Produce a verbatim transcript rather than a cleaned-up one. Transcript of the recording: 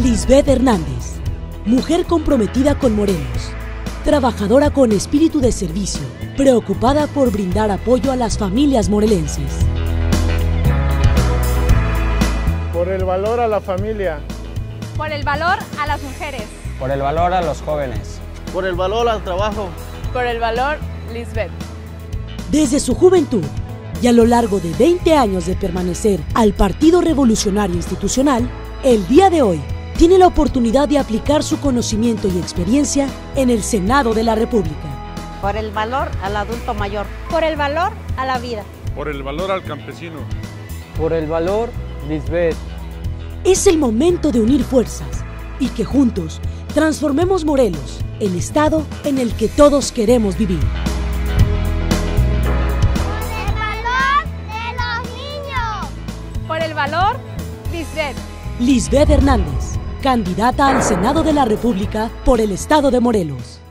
Lisbeth Hernández, mujer comprometida con Morelos, trabajadora con espíritu de servicio, preocupada por brindar apoyo a las familias morelenses. Por el valor a la familia. Por el valor a las mujeres. Por el valor a los jóvenes. Por el valor al trabajo. Por el valor, Lisbeth. Desde su juventud y a lo largo de veinte años de permanecer al Partido Revolucionario Institucional, el día de hoy tiene la oportunidad de aplicar su conocimiento y experiencia en el Senado de la República. Por el valor al adulto mayor. Por el valor a la vida. Por el valor al campesino. Por el valor, Lisbeth. Es el momento de unir fuerzas y que juntos transformemos Morelos, el estado en el que todos queremos vivir. Por el valor de los niños. Por el valor, Lisbeth. Lisbeth Hernández, candidata al Senado de la República por el estado de Morelos.